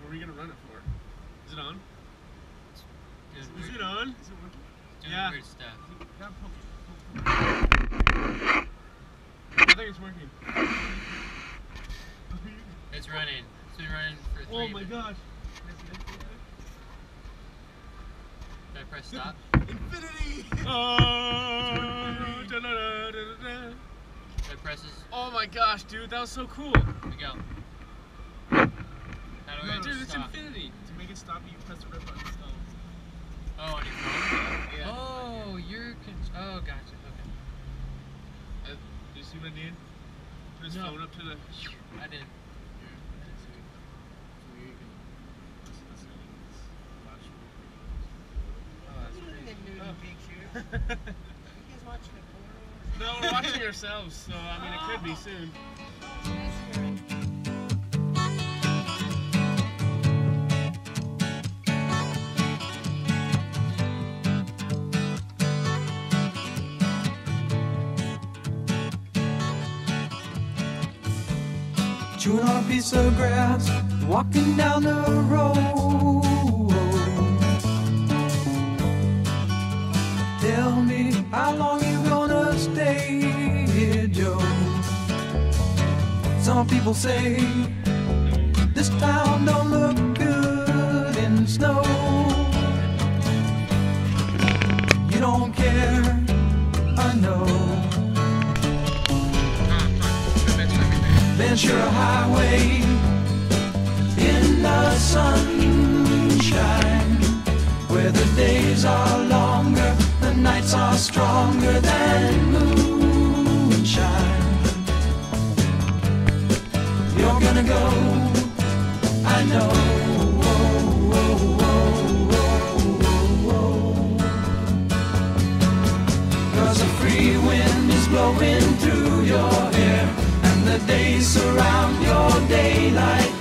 What are we gonna run it for? Is it on? Is it on? Is it working? Doing Yeah. weird stuff. Yeah, poke it. I think it's working. It's running. It's been running for 3 Oh my gosh. Should I press stop? Infinity! Oh, Should I press this? oh my gosh, dude, that was so cool. Here we go. How do I Dude, it's stop? infinity. To make it stop, you press the red button. Oh, on your phone? Yeah. Oh, oh, gotcha. Okay. Do you see what I did? Put his No. phone up to the. I didn't. No, we're watching ourselves, so I mean, it could be soon. Chewing on a piece of grass, walking down the road. Tell me, how long you gonna stay here, Joe? Some people say this town don't look good in the snow. You don't care, I know. Ventura Highway in the sunshine, where the days are longer, the nights are stronger than moonshine. You're gonna go, I know. Cause a free wind is blowing through your hair, the days surround your daylight.